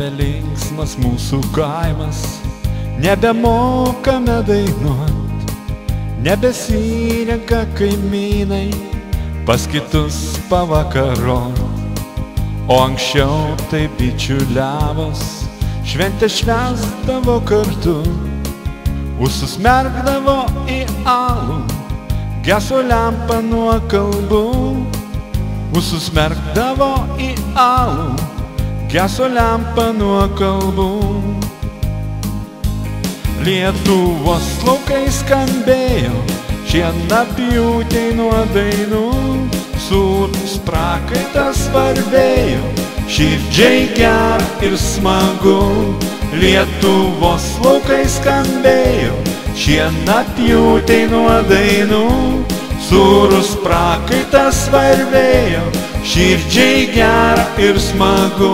nebelinksmas mūsų kaimas, nebemokame dainuot, nebesirenka kaimynai pas kitus pavakarot. O anksčiau tai bičiuliavos, šventę švęsdavo kartu, ūsus merkdavo į alų, geso lempa nuo kalbų. Ūsus merkdavo į alų, geso lempa nuo kalbų. Lietuvos laukai skambėjo, šienapjūtei nuo dainų, sūrus prakaitas varvėjo, širdžiai gera ir smagu. Lietuvos laukai skambėjo, šienapjūtei nuo dainų, sūrus prakaitas varvėjo, širdžiai gera ir smagu.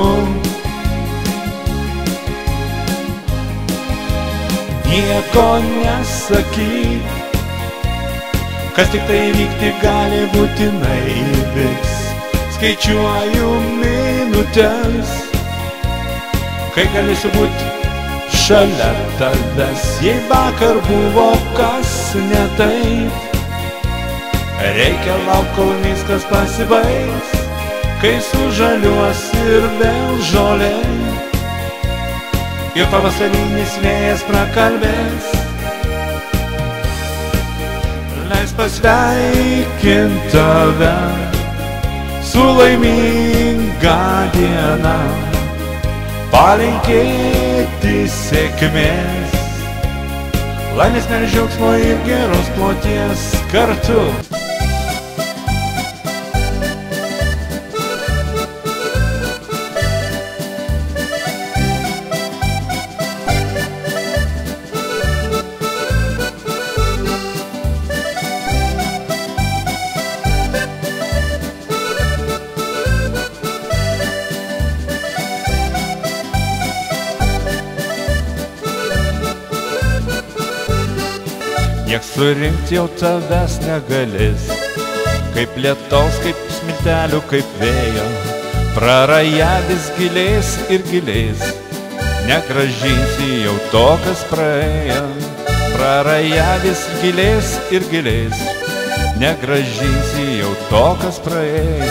Nieko nesakyk, kas tik tai vykti gali, būtinai įvyks. Skaičiuoju minutės, kai galėsiu būti šalia tavęs. Jei vakar buvo kas ne taip, reikia lauk, kol viskas pasibaigs, kai sužaliuos ir vėl žolė ir pavasarinis vėjas prakalbės. Leis pasveikint tave su laiminga diena, palinkėti sėkmės, laimės, meilės, džiaugsmo ir geros kloties kartu. Nieks surinkti jau tavęs negalės, kaip lietaus, kaip smiltelių, kaip vėjo, praraja vis gilės ir gilės, negrąžinsi jau to, kas praėjo. Praraja vis gilės ir gilės, negrąžinsi jau to, kas praėjo.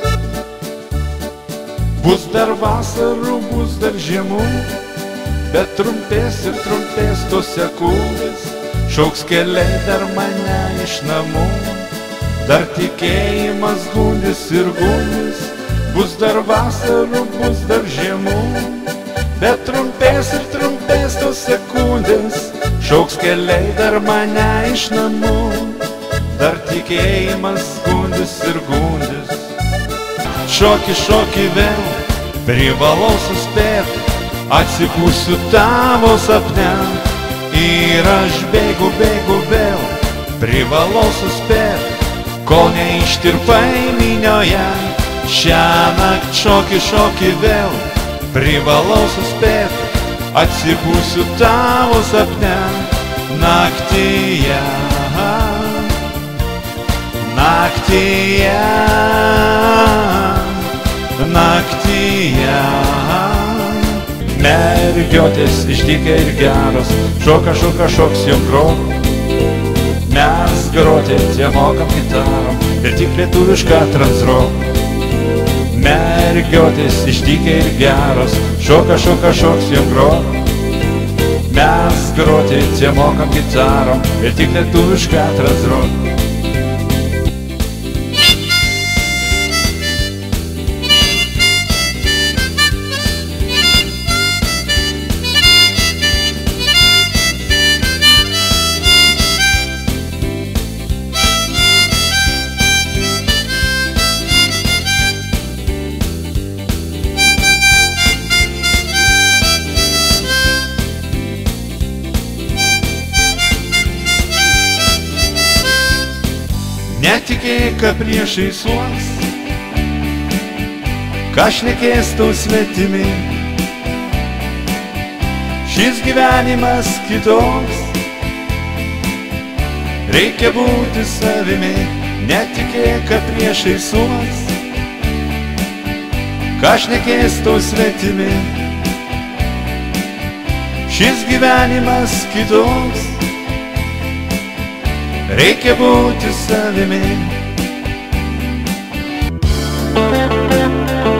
Bus dar vasarų, bus dar žiemų, bet trumpės ir trumpės tos sekundės, šauks keliai dar mane iš namų, dar tikėjimas gundys ir gundys. Bus dar vasarų, bus dar žiemų, bet trumpės ir trumpės tos sekundės, šauks keliai dar mane iš namų, dar tikėjimas gundys ir gundys. Šoki, šoki vėl, privalau suspėti, atsipūsiu tavo sapne. Ir aš bėgu, bėgu vėl, privalau suspėti, kol neištirpai minioje. Šiąnakt šoki, šoki vėl, privalau suspėti, atsibūsiu tavo sapne. Naktyje, naktyje, naktyje. Mergiotės išdykę ir geros, šoka, šoka, šoks jom grot. Mes groti tie mokam gitarom ir tik lietuvišką transrok. Mergiotės išdykę ir geros, šoka, šoka, šoks jom grot. Mes groti tie mokam gitarom ir tik lietuvišką transrok. Netikėk, kad priešai suos, ką šnekės tau svetimi. Šis gyvenimas kitoks, reikia būti savimi. Netikėk, kad priešai suos, ką šnekės tau svetimi. šis gyvenimas kitoks, reikia būti savimi.